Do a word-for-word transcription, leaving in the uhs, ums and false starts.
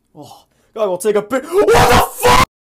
Oh, God, I will take a bit. What the fuck?